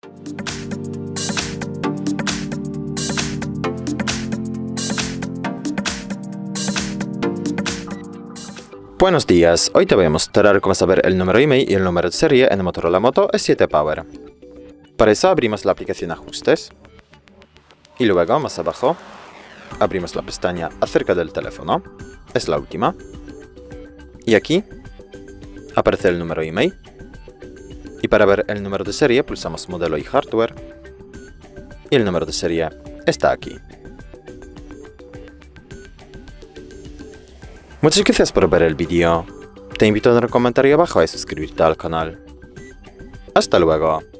Buenos días, hoy te voy a mostrar cómo saber el número IMEI y el número de serie en el Motorola Moto E7 Power. Para eso abrimos la aplicación Ajustes y luego más abajo abrimos la pestaña Acerca del teléfono, es la última, y aquí aparece el número IMEI y para ver el número de serie pulsamos Modelo y Hardware y el número de serie está aquí. Muchas gracias por ver el vídeo. Te invito a dar un comentario abajo y suscribirte al canal. Hasta luego.